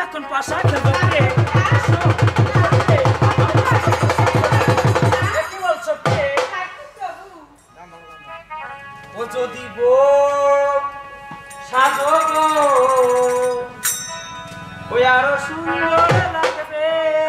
এখন পাশা খেলবো রে কি বলছো কে ও যদি সাজো ওই আরো সুন্দর লাগবে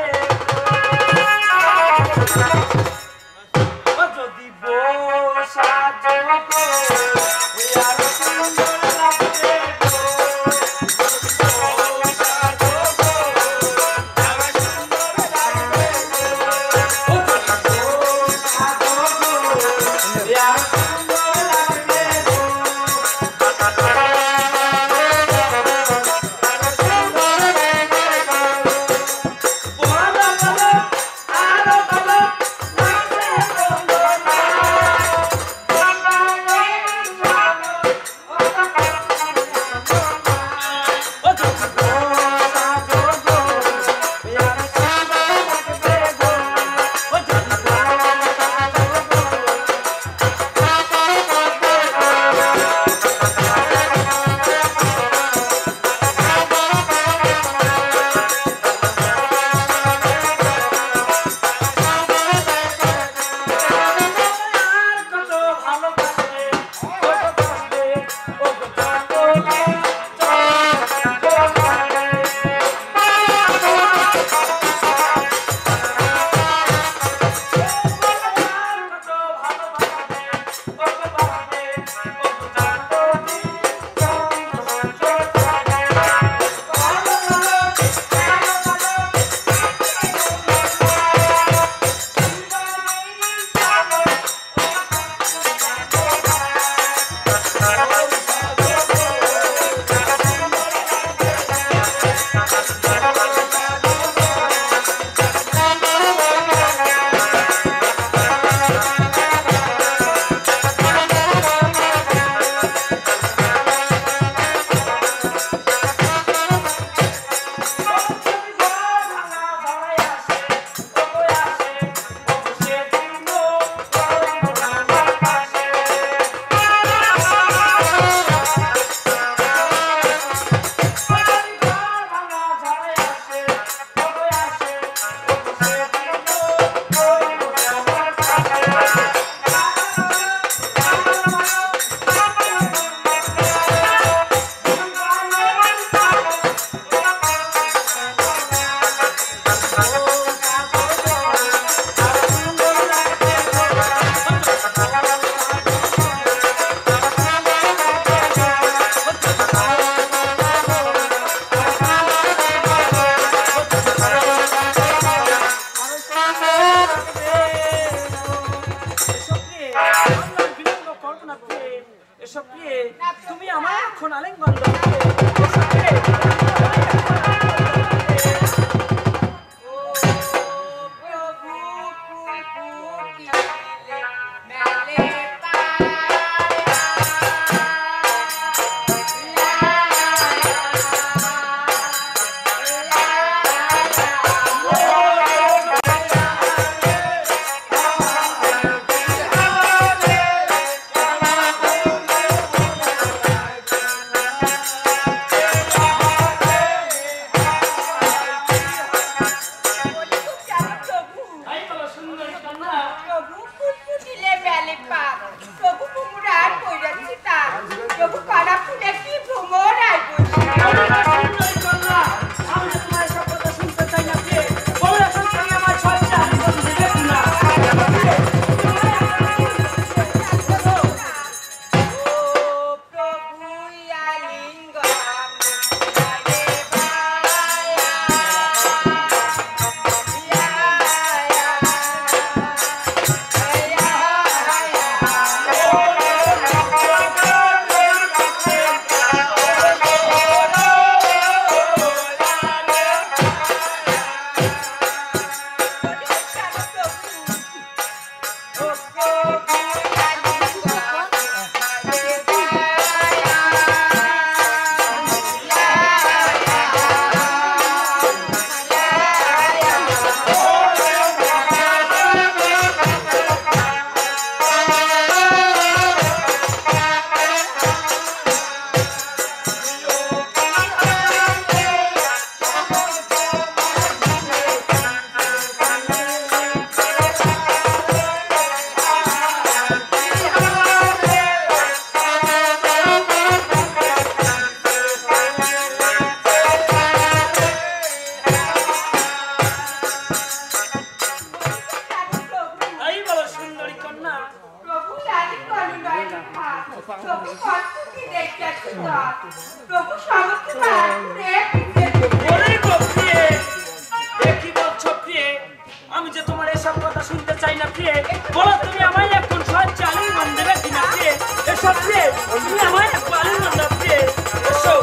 ও যদি সাজো ওই আরো সুন্দর লাগবে তুমি আমার এখন আলিঙ্গন প্রভু কষ্টকে দেখিয়াছি প্রভু সমস্ত পারে ওরে গো প্রিয়ে কি বলছো প্রিয়ে আমি যে তোমার এসব কথা শুনতে চাই না প্রিয়ে বলো তুমি আমায় এখন সাহায্য আলিঙ্গন দেবে কিনা প্রিয়ে এসব প্রিয়ে তুমি আমায় একটু আলিঙ্গন দাও প্রিয়ে এসো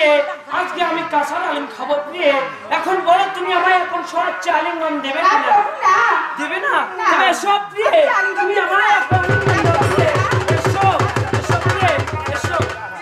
প্রিয়ে আজকে আমি কাঁচা আলিম খাবো প্রিয়ে। এখন বলো তুমি আমায় এখন সহজ আলিঙ্গন দেবে না কিনা? প্রভু না। দেবে না? তবে এসো প্রিয়ে, তুমি আমায় এখন আলিঙ্গন দাও প্রিয়ে। এসো, এসো প্রিয়ে, এসো।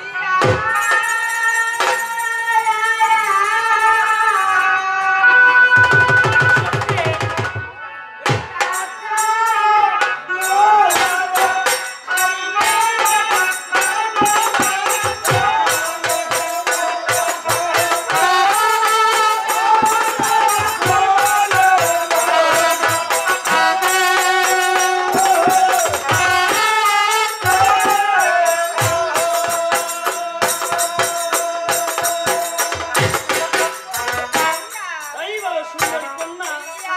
তাই বলো সুন্দরী কন্যা।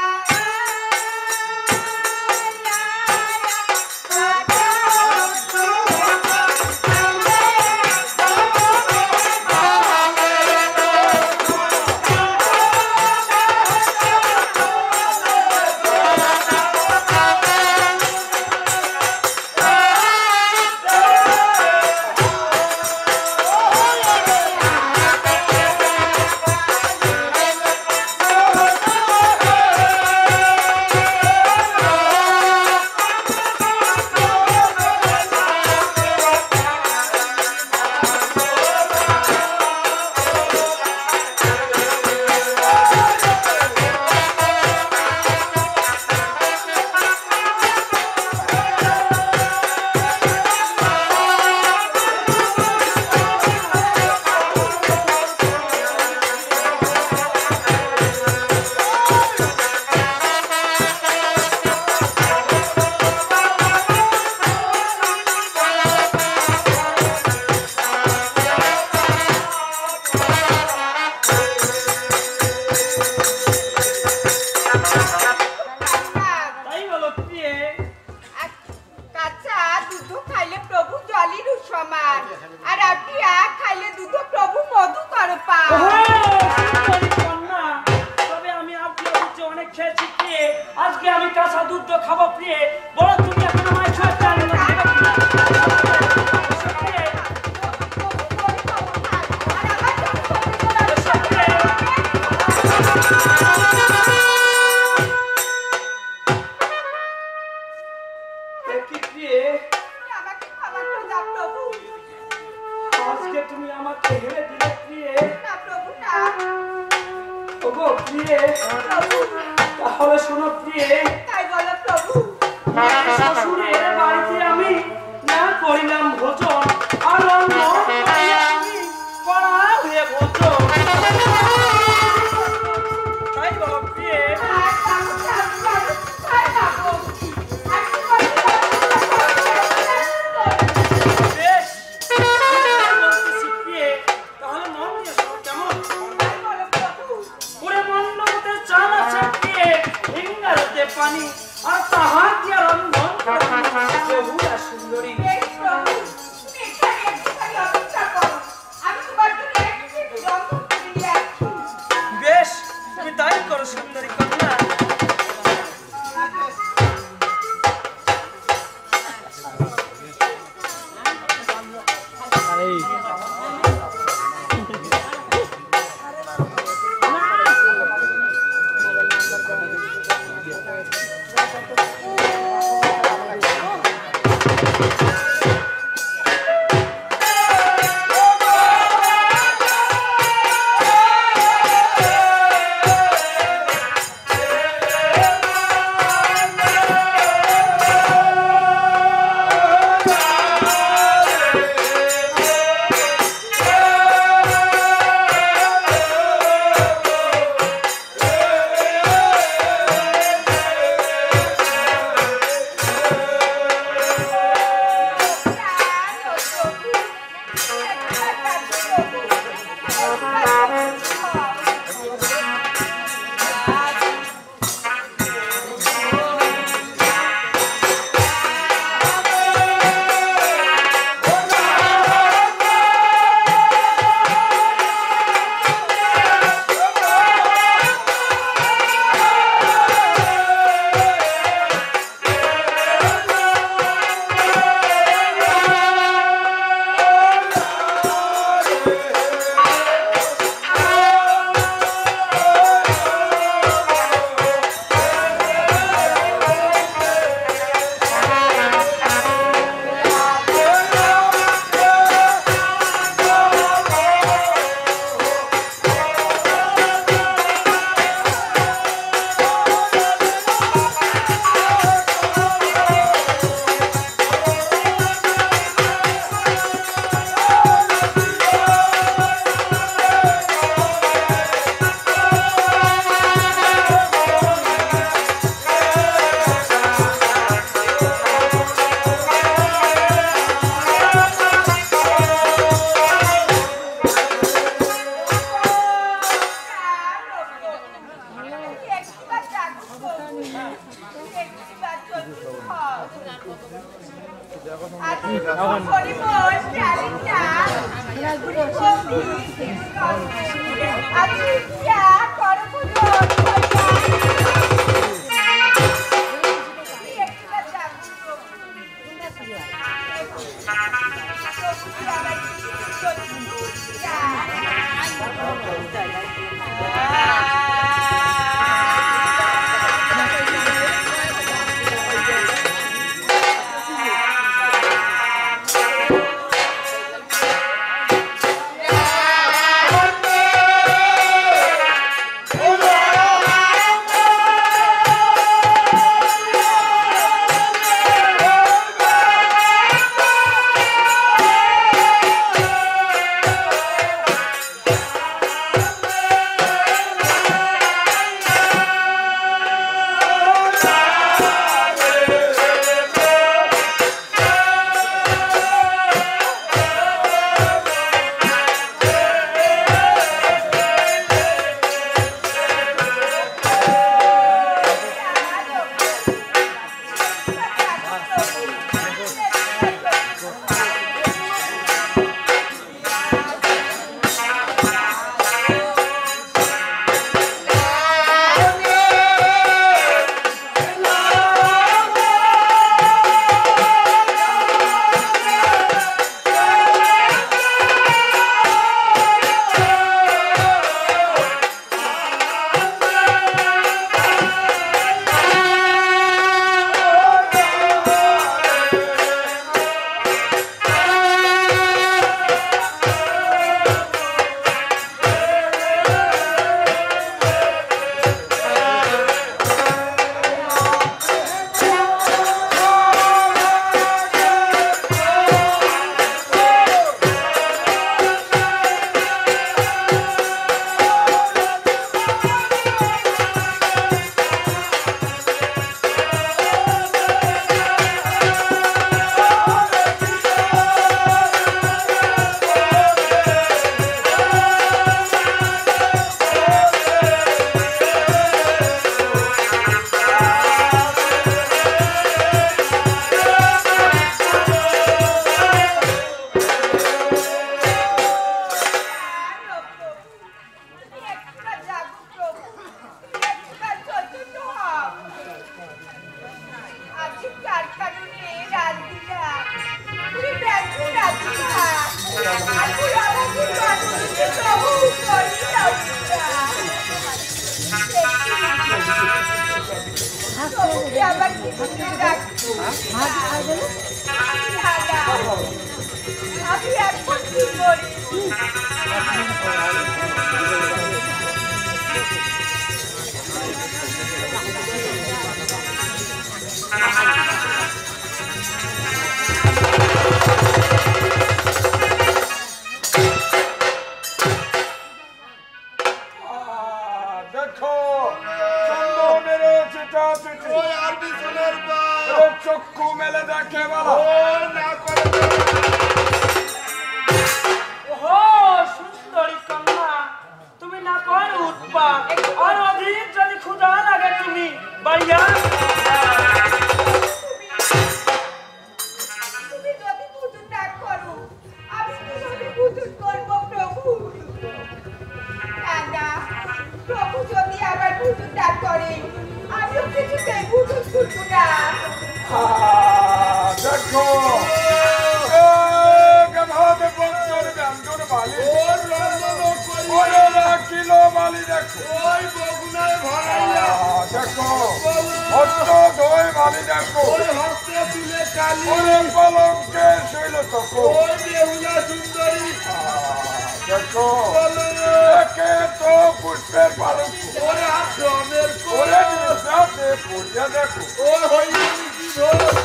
তাই বলো প্রিয়ে। কাঁচা দুধ খাইলে প্রভু জলের সমান, আর আটিয়া খাইলে দুধ প্রভু মধুকর পান। সুন্দরী কন্যা, তবে আমি আপনার হচ্ছে অনেক খেয়েছি প্রিয়ে। আজকে আমি কাঁচা দুধ খাবো প্রিয়ে। বলো তুমি এখন আমায় সহজ আলিঙ্গন দেবে কিনা? এসো প্রিয়ে, এসো প্রিয়ে। এ কি প্রিয়ে, আমাকে খাবারটা দাও প্রভু। আজকে তুমি আমাকে হেরে দিলে প্রিয়ে। না প্রভু না। ওগো প্রিয়ে, প্রভু তাহলে শোনো প্রিয়ে, তাই বলো প্রভু। আমার শ্বশুরের বাড়িতে আমি না করিলাম ভোজন, আর অন্য করিয়া আমি করা হয়ে ভোজন। তাই বলো প্রিয়ে। বেশ, আমি বলতেছি প্রিয়ে, তাহলে মন দিয়ে শোনো কেমন? ওরে মণ্ডপতে চাল আছে প্রিয়ে, হিঙ্গারতে পানি, আর তাহার দিয়া রন্ধন বহুরা সুন্দরী। বেশ, তুমি তাই করো সুন্দরী কন্যা। আজি কৰিব চাৰিটা আজি এতিয়া কৰিব আমি এখন কি করি দেখো চন্দনের চিঠা চিঠি চক্ষু মেলে দেখে বলা ওহো সুন্দরী কন্যা, তুমি না কর উৎপাত আর অধিক যদি ক্ষুধা লাগে তুমি বাড়িয়া তুমি যদি পুতুল ত্যাগ করো আমি কিভাবে পুতুল করবো প্রভু না প্রভু যদি আবার পুতুল ত্যাগ করে আমিও কিছুতেই পুতুল করবো না দেখো গাধাতে পঞ্চর ব্যঞ্জন মালি কিলো মালি দেখো দেখো হস্ত দই মালি দেখো কলঙ্কে শৈল তকো দেখো একে তো পুষ্পের পালক পড়িয়া দেখো